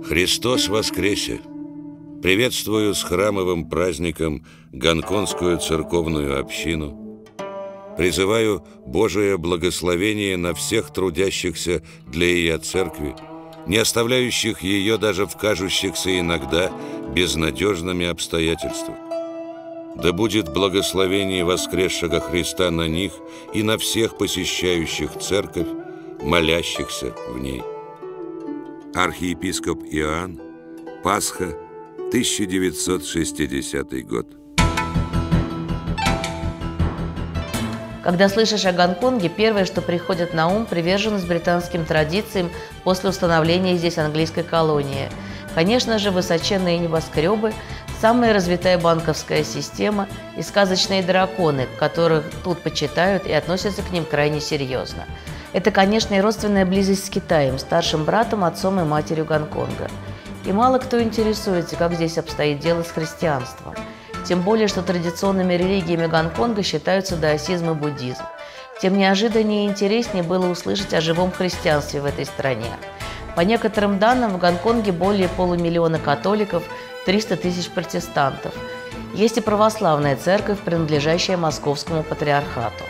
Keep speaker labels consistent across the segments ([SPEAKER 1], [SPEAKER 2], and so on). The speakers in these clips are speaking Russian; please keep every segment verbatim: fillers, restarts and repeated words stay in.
[SPEAKER 1] Христос воскресе! Приветствую с храмовым праздником Гонконгскую церковную общину. Призываю Божие благословение на всех трудящихся для ее церкви, не оставляющих ее даже в кажущихся иногда безнадежными обстоятельствах. Да будет благословение воскресшего Христа на них и на всех посещающих церковь, молящихся в ней. Архиепископ Иоанн, Пасха, тысяча девятьсот шестидесятый год.
[SPEAKER 2] Когда слышишь о Гонконге, первое, что приходит на ум – приверженность британским традициям после установления здесь английской колонии. Конечно же, высоченные небоскребы, самая развитая банковская система и сказочные драконы, которых тут почитают и относятся к ним крайне серьезно. Это, конечно, и родственная близость с Китаем, старшим братом, отцом и матерью Гонконга. И мало кто интересуется, как здесь обстоит дело с христианством. Тем более, что традиционными религиями Гонконга считаются даосизм и буддизм. Тем неожиданнее и интереснее было услышать о живом христианстве в этой стране. По некоторым данным, в Гонконге более полумиллиона католиков, триста тысяч протестантов. Есть и православная церковь, принадлежащая Московскому патриархату.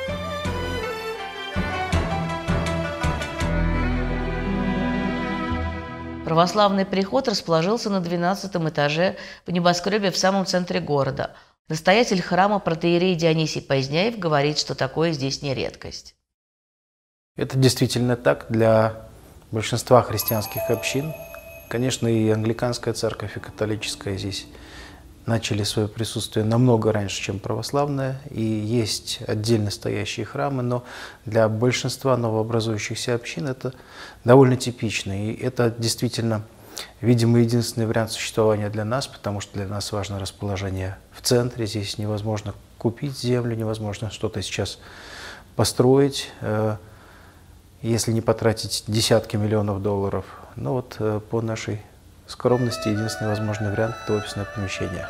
[SPEAKER 2] Православный приход расположился на двенадцатом этаже в небоскребе в самом центре города. Настоятель храма протоиерей Дионисий Поздняев говорит, что такое здесь не редкость.
[SPEAKER 3] Это действительно так для большинства христианских общин. Конечно, и англиканская церковь, и католическая здесь начали свое присутствие намного раньше, чем православная, и есть отдельно стоящие храмы, но для большинства новообразующихся общин это довольно типично, и это действительно, видимо, единственный вариант существования для нас, потому что для нас важно расположение в центре, здесь невозможно купить землю, невозможно что-то сейчас построить, если не потратить десятки миллионов долларов. Но вот по нашей скромности единственный возможный вариант – это офисное помещение.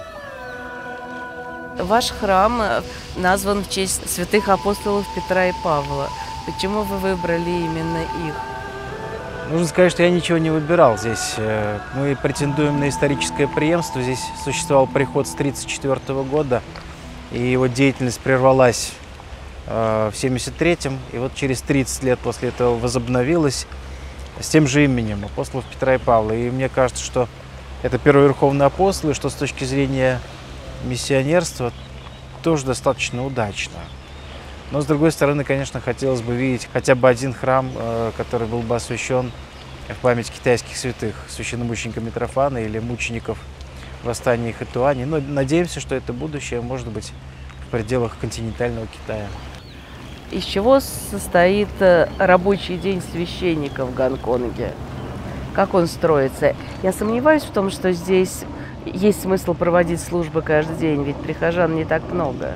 [SPEAKER 2] Ваш храм назван в честь святых апостолов Петра и Павла. Почему вы выбрали именно их?
[SPEAKER 3] Нужно сказать, что я ничего не выбирал здесь. Мы претендуем на историческое преемство. Здесь существовал приход с тысяча девятьсот тридцать четвёртого года, и его деятельность прервалась в семьдесят третьем, и вот через тридцать лет после этого возобновилась с тем же именем, апостолов Петра и Павла. И мне кажется, что это первые верховные апостолы, что с точки зрения миссионерства тоже достаточно удачно. Но, с другой стороны, конечно, хотелось бы видеть хотя бы один храм, который был бы освящен в память китайских святых, священномученика Митрофана или мучеников восстания Хэцзуань. Но надеемся, что это будущее может быть в пределах континентального Китая.
[SPEAKER 2] Из чего состоит рабочий день священника в Гонконге? Как он строится? Я сомневаюсь в том, что здесь есть смысл проводить службы каждый день, ведь прихожан не так много.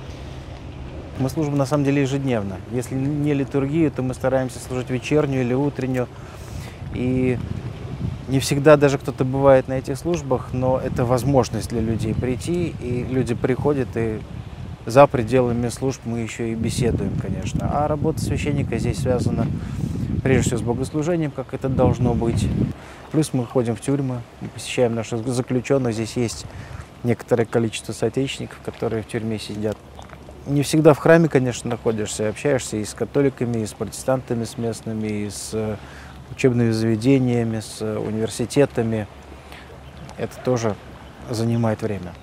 [SPEAKER 3] Мы служим на самом деле ежедневно. Если не литургию, то мы стараемся служить вечернюю или утреннюю. И не всегда даже кто-то бывает на этих службах, но это возможность для людей прийти, и люди приходят, и за пределами служб мы еще и беседуем, конечно. А работа священника здесь связана прежде всего с богослужением, как это должно быть. Плюс мы ходим в тюрьмы, мы посещаем наших заключенных. Здесь есть некоторое количество соотечественников, которые в тюрьме сидят. Не всегда в храме, конечно, находишься, общаешься и с католиками, и с протестантами, с местными, и с учебными заведениями, с университетами. Это тоже занимает время.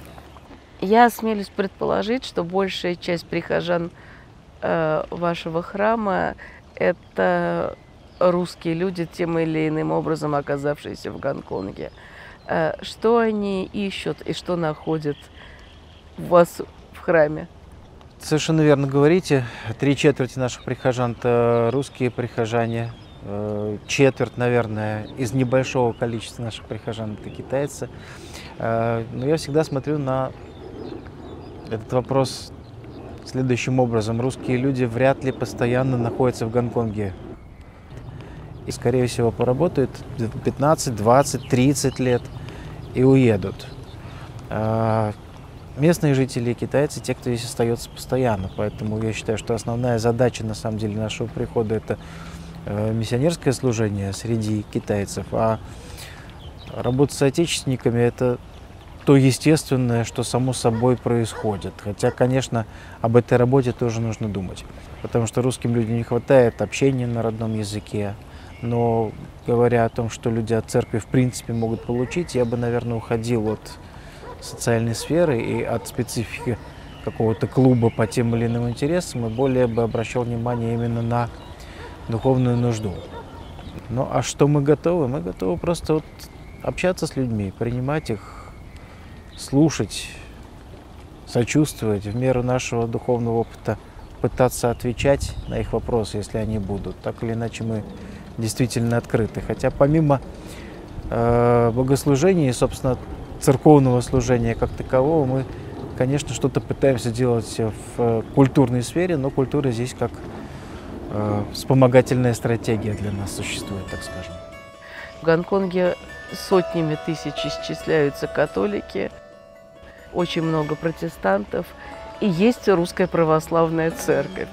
[SPEAKER 2] Я осмелюсь предположить, что большая часть прихожан э, вашего храма – это русские люди, тем или иным образом оказавшиеся в Гонконге. Э, что они ищут и что находят у вас в храме?
[SPEAKER 3] Совершенно верно говорите. Три четверти наших прихожан – это русские прихожане. Четверть, наверное, из небольшого количества наших прихожан – это китайцы. Но я всегда смотрю на этот вопрос следующим образом. Русские люди вряд ли постоянно находятся в Гонконге. И, скорее всего, поработают пятнадцать, двадцать, тридцать лет и уедут. Местные жители, китайцы, те, кто здесь остается постоянно. Поэтому я считаю, что основная задача, на самом деле, нашего прихода – это миссионерское служение среди китайцев. А Работа с соотечественниками – это то естественное, что само собой происходит. Хотя, конечно, об этой работе тоже нужно думать, потому что русским людям не хватает общения на родном языке. Но говоря о том, что люди от церкви в принципе могут получить, я бы, наверное, уходил от социальной сферы и от специфики какого-то клуба по тем или иным интересам, и более бы обращал внимание именно на духовную нужду. Ну а что мы готовы? Мы готовы просто вот общаться с людьми, принимать их, слушать, сочувствовать, в меру нашего духовного опыта пытаться отвечать на их вопросы, если они будут. Так или иначе мы действительно открыты. Хотя помимо э, богослужения и, собственно, церковного служения как такового, мы, конечно, что-то пытаемся делать в культурной сфере, но культура здесь как э, вспомогательная стратегия для нас существует, так скажем.
[SPEAKER 4] В Гонконге сотнями тысяч исчисляются католики, очень много протестантов, и есть русская православная церковь.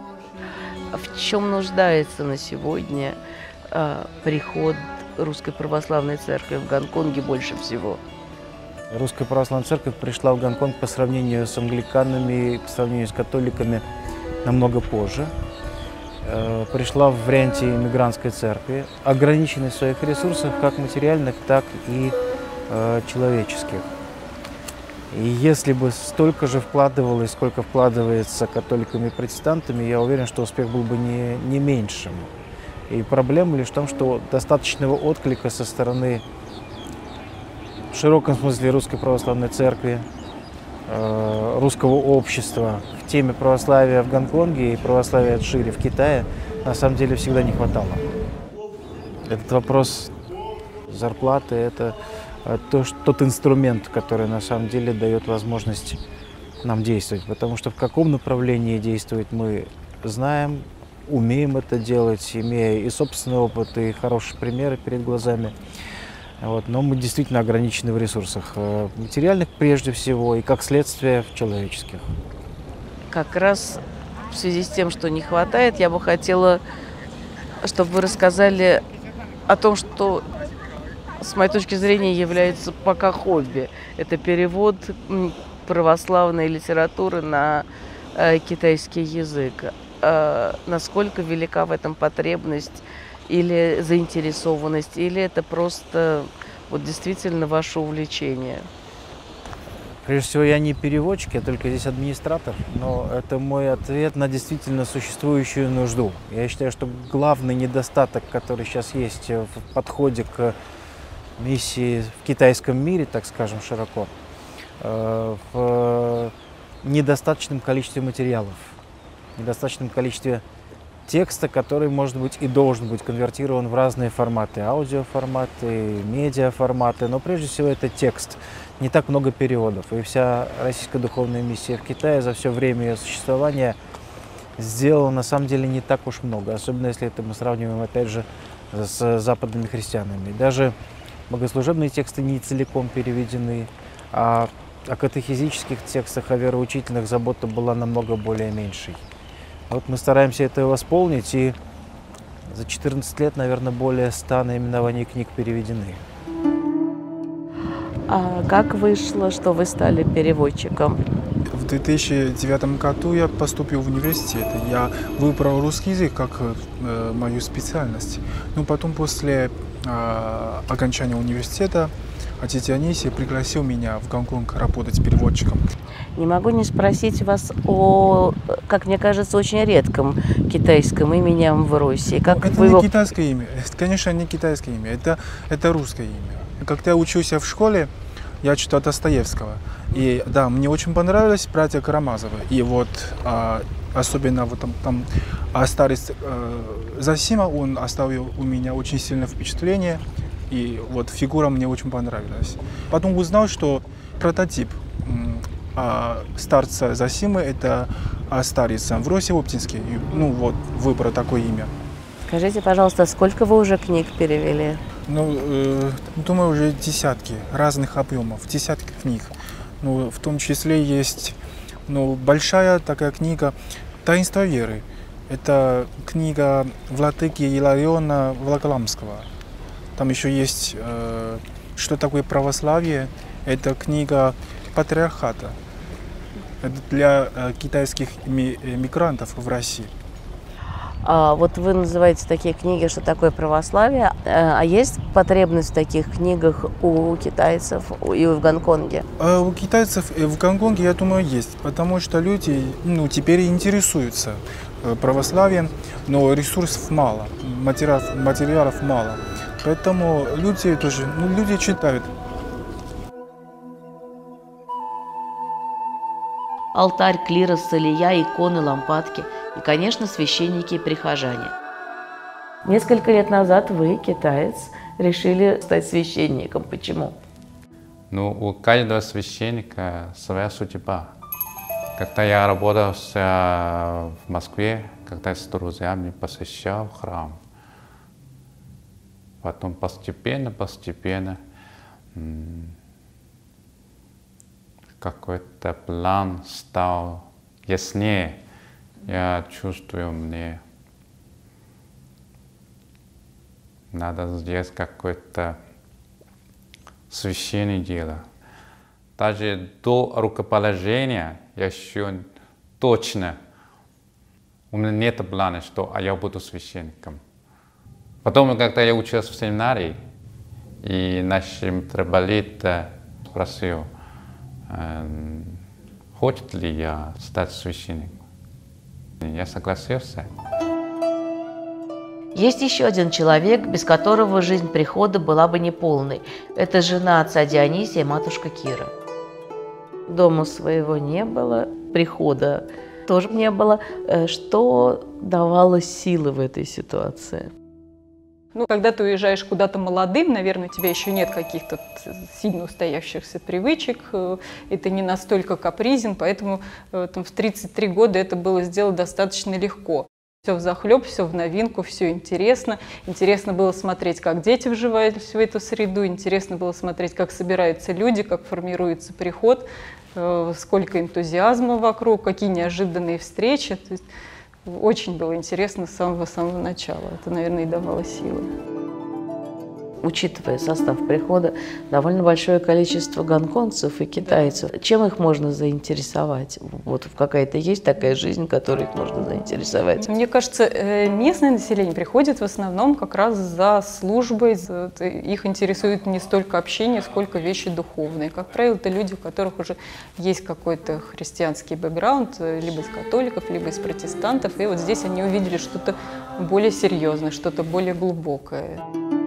[SPEAKER 4] В чем нуждается на сегодня э, приход Русской Православной Церкви в Гонконге больше всего?
[SPEAKER 3] Русская Православная Церковь пришла в Гонконг по сравнению с англиканами, по сравнению с католиками намного позже. Э, пришла в варианте иммигрантской церкви, ограниченной в своих ресурсах, как материальных, так и э, человеческих. И если бы столько же вкладывалось, сколько вкладывается католиками и протестантами, я уверен, что успех был бы не, не меньшим. И проблема лишь в том, что достаточного отклика со стороны, в широком смысле, Русской Православной Церкви, э, русского общества в теме православия в Гонконге и православия шире в Китае на самом деле всегда не хватало. Этот вопрос зарплаты – это То, что, тот инструмент, который на самом деле дает возможность нам действовать. Потому что в каком направлении действовать мы знаем, умеем это делать, имея и собственный опыт, и хорошие примеры перед глазами. Вот. Но мы действительно ограничены в ресурсах материальных прежде всего, и как следствие в человеческих.
[SPEAKER 4] Как раз в связи с тем, что не хватает, я бы хотела, чтобы вы рассказали о том, что с моей точки зрения является пока хобби. Это перевод православной литературы на э, китайский язык. Э, насколько велика в этом потребность или заинтересованность, или это просто вот действительно ваше увлечение?
[SPEAKER 3] Прежде всего, я не переводчик, я только здесь администратор, но это мой ответ на действительно существующую нужду. Я считаю, что главный недостаток, который сейчас есть в подходе к миссии в китайском мире, так скажем, широко, в недостаточном количестве материалов, недостаточном количестве текста, который, может быть, и должен быть конвертирован в разные форматы, аудиоформаты, медиаформаты, но прежде всего это текст. Не так много переводов, и вся российская духовная миссия в Китае за все время ее существования сделала на самом деле не так уж много, особенно если это мы сравниваем, опять же, с западными христианами. Даже богослужебные тексты не целиком переведены, а о катехизических текстах, о вероучительных забота была намного более меньшей. Вот мы стараемся это восполнить, и за четырнадцать лет, наверное, более ста наименований книг переведены.
[SPEAKER 4] А как вышло, что вы стали переводчиком?
[SPEAKER 5] В две тысячи девятом году я поступил в университет. Я выбрал русский язык как э, мою специальность. Но потом, после э, окончания университета, отец Дионисий пригласил меня в Гонконг работать переводчиком.
[SPEAKER 4] Не могу не спросить вас о, как мне кажется, очень редком китайском имени Амвросий. Как
[SPEAKER 5] это
[SPEAKER 4] вы
[SPEAKER 5] не
[SPEAKER 4] его...
[SPEAKER 5] китайское имя. Конечно, не китайское имя. Это, это русское имя. Когда я учился в школе, я читал Достоевского. И да, мне очень понравились братья Карамазовы. И вот а, особенно вот там, там а старец а, Зосима, он оставил у меня очень сильное впечатление. И вот фигура мне очень понравилась. Потом узнал, что прототип а, старца Зосимы – это а, старец Амвросий Оптинский. Ну вот, выбрал такое имя.
[SPEAKER 4] Скажите, пожалуйста, сколько вы уже книг перевели?
[SPEAKER 5] Ну, э, думаю, уже десятки разных объемов, десятки книг. Ну, в том числе есть ну, большая такая книга «Таинство веры». Это книга владыки Илариона Волоколамского. Там еще есть э, что такое православие. Это книга патриархата. Это для э, китайских ми мигрантов в России.
[SPEAKER 4] А вот вы называете такие книги, что такое православие. А есть потребность в таких книгах у китайцев и в Гонконге?
[SPEAKER 5] А у китайцев в Гонконге, я думаю, есть. Потому что люди ну, теперь интересуются православием, но ресурсов мало, материалов, материалов мало. Поэтому люди тоже, ну, люди читают.
[SPEAKER 2] Алтарь, клирос, солия, иконы, лампадки и, конечно, священники и прихожане. Несколько лет назад вы, китаец, решили стать священником. Почему?
[SPEAKER 6] Ну, у каждого священника своя судьба. Когда я работал в Москве, когда с друзьями посещал храм, потом постепенно, постепенно какой-то план стал яснее. Я чувствую, мне надо здесь какое-то священное дело. Даже до рукоположения я еще точно, у меня нет плана, что я буду священником. Потом, когда я учился в семинарии, и наш митрополит спросил, хочет ли я стать священником. Я согласился.
[SPEAKER 2] Есть еще один человек, без которого жизнь прихода была бы неполной. Это жена отца Дионисия, матушка Кира. Дома своего не было, прихода тоже не было. Что давало силы в этой ситуации?
[SPEAKER 7] Ну, когда ты уезжаешь куда-то молодым, наверное, у тебя еще нет каких-то сильно устоявшихся привычек, и ты не настолько капризен, поэтому там, в тридцать три года это было сделать достаточно легко. Все взахлеб, все в новинку, все интересно. Интересно было смотреть, как дети вживаются в эту среду, интересно было смотреть, как собираются люди, как формируется приход, сколько энтузиазма вокруг, какие неожиданные встречи. То есть, очень было интересно с самого-самого начала. Это, наверное, и давало силы.
[SPEAKER 2] Учитывая состав прихода, довольно большое количество гонконгцев и китайцев. Чем их можно заинтересовать? Вот какая-то есть такая жизнь, которой их можно заинтересовать?
[SPEAKER 7] Мне кажется, местное население приходит в основном как раз за службой. Их интересует не столько общение, сколько вещи духовные. Как правило, это люди, у которых уже есть какой-то христианский бэкграунд, либо из католиков, либо из протестантов. И вот здесь они увидели что-то более серьезное, что-то более глубокое.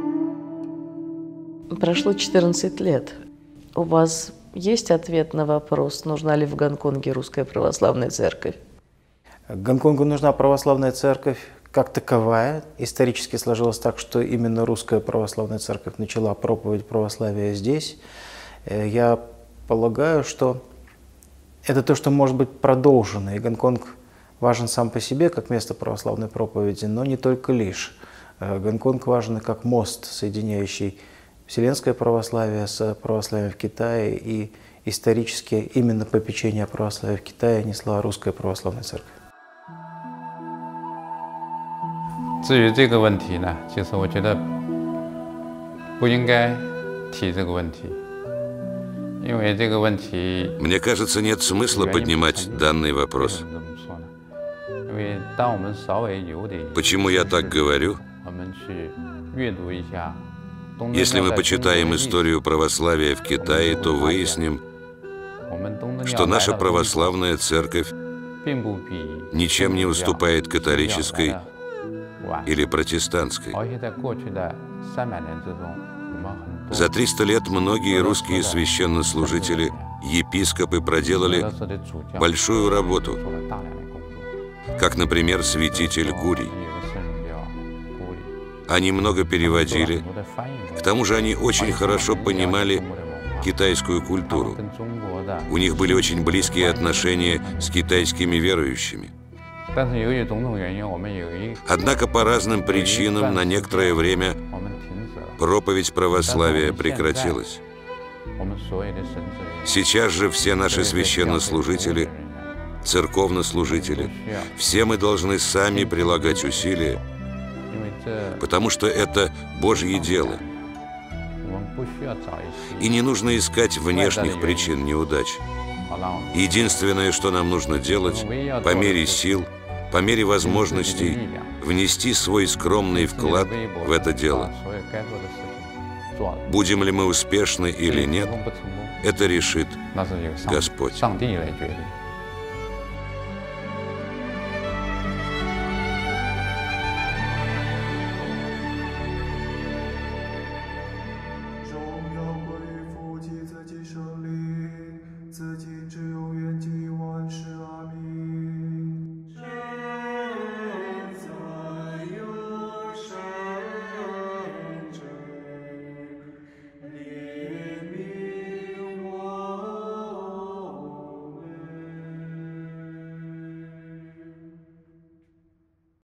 [SPEAKER 2] Прошло четырнадцать лет. У вас есть ответ на вопрос, нужна ли в Гонконге русская православная церковь?
[SPEAKER 3] Гонконгу нужна православная церковь как таковая. Исторически сложилось так, что именно русская православная церковь начала проповедь православия здесь. Я полагаю, что это то, что может быть продолжено. И Гонконг важен сам по себе, как место православной проповеди, но не только лишь. Гонконг важен как мост, соединяющий вселенское православие с православием в Китае, и исторически именно попечение о православии в Китае несла русская православная церковь.
[SPEAKER 6] 至于这个问题呢，其实我觉得不应该提这个问题，因为这个问题
[SPEAKER 1] Мне кажется, нет смысла поднимать данный вопрос.
[SPEAKER 6] 因为当我们稍微有点
[SPEAKER 1] Почему я так говорю?
[SPEAKER 6] 我们去阅读一下
[SPEAKER 1] Если мы почитаем историю православия в Китае, то выясним, что наша православная церковь ничем не уступает католической или протестантской. За триста лет многие русские священнослужители, епископы проделали большую работу, как, например, святитель Гурий. Они много переводили, к тому же они очень хорошо понимали китайскую культуру. У них были очень близкие отношения с китайскими верующими. Однако по разным причинам на некоторое время проповедь православия прекратилась. Сейчас же все наши священнослужители, церковнослужители, все мы должны сами прилагать усилия, потому что это Божье дело. И не нужно искать внешних причин неудач. Единственное, что нам нужно делать, по мере сил, по мере возможностей, внести свой скромный вклад в это дело. Будем ли мы успешны или нет, это решит Господь.